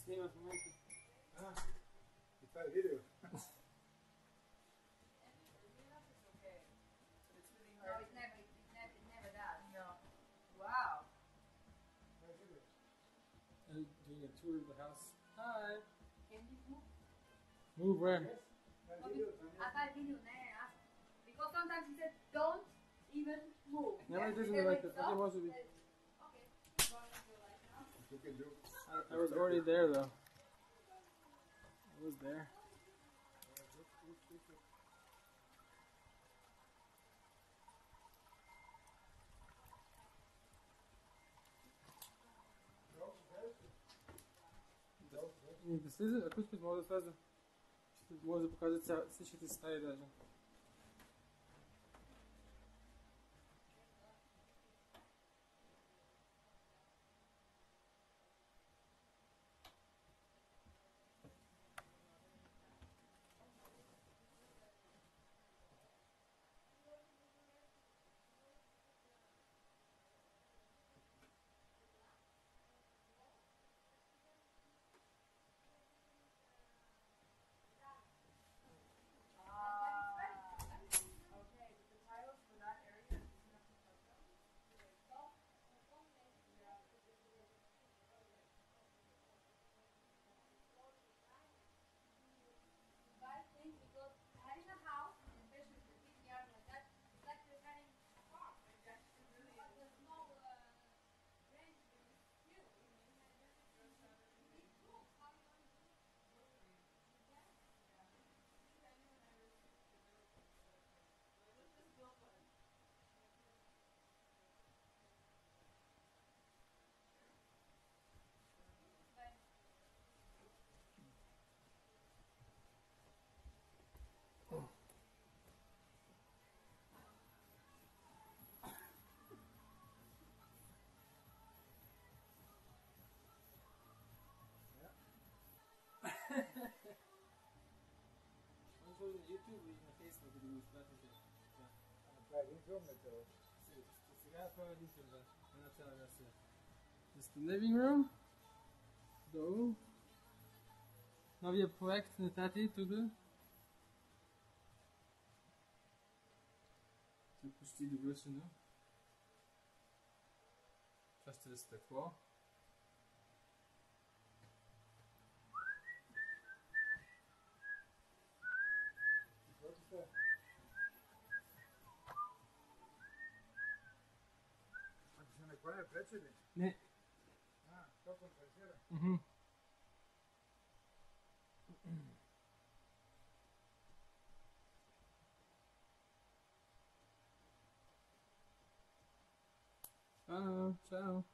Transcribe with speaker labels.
Speaker 1: Snima un momento.
Speaker 2: Ah, ti fai il video?
Speaker 3: No, it never does. No. Wow.
Speaker 1: Doing a tour of the house. Hi.
Speaker 3: Can you move?
Speaker 1: Move where?
Speaker 2: Fai il video?
Speaker 3: I thought video now. Because sometimes he said, don't even move.
Speaker 1: No, it doesn't look like that. It was with
Speaker 3: Okay. Keep going with your life now.
Speaker 2: You can do.
Speaker 1: I was already there though. I was there. Да слезе, ако искаш мога да слезе. Може да покажа всичките стаи даже.
Speaker 3: Okay, but the tiles for that area is enough to cover them. But I think because having a house, especially with a big yard like that, it's like you're having a farm. There's no range with this hill, you know, you have everything. You need tools. How you want to do it? You can.
Speaker 1: On YouTube e na Facebook do Splatter's.
Speaker 2: Fai il film e te lo...
Speaker 1: Сега правя YouTube, да. Една цяла версия. This is the living room. Долу. Новия проект на тати тук. Тук почти довършено. Това ще е стъкло.
Speaker 2: Ma ci sono qua le precede?
Speaker 1: Не.
Speaker 2: Ah, dopo il pensiero?
Speaker 1: Мгм. Ciao, ciao.